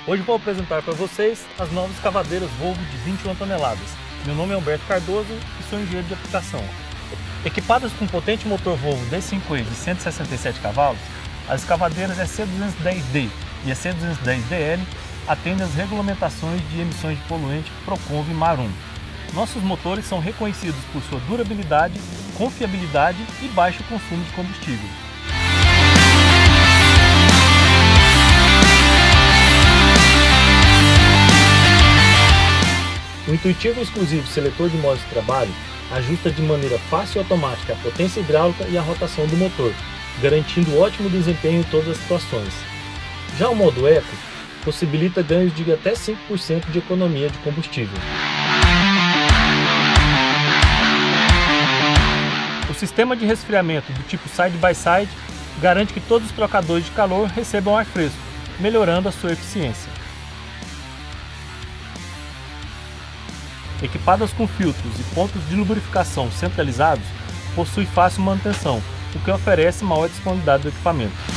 Hoje vou apresentar para vocês as novas escavadeiras Volvo de 21 toneladas. Meu nome é Humberto Cardoso e sou engenheiro de aplicação. Equipadas com um potente motor Volvo D5e de 167 cavalos, as escavadeiras EC210D e EC210DL atendem às regulamentações de emissões de poluente Proconv Mar 1. Nossos motores são reconhecidos por sua durabilidade, confiabilidade e baixo consumo de combustível. O intuitivo e exclusivo seletor de modos de trabalho ajusta de maneira fácil e automática a potência hidráulica e a rotação do motor, garantindo ótimo desempenho em todas as situações. Já o modo Eco possibilita ganhos de até 5% de economia de combustível. O sistema de resfriamento do tipo side-by-side garante que todos os trocadores de calor recebam ar fresco, melhorando a sua eficiência. Equipadas com filtros e pontos de lubrificação centralizados, possui fácil manutenção, o que oferece maior disponibilidade do equipamento.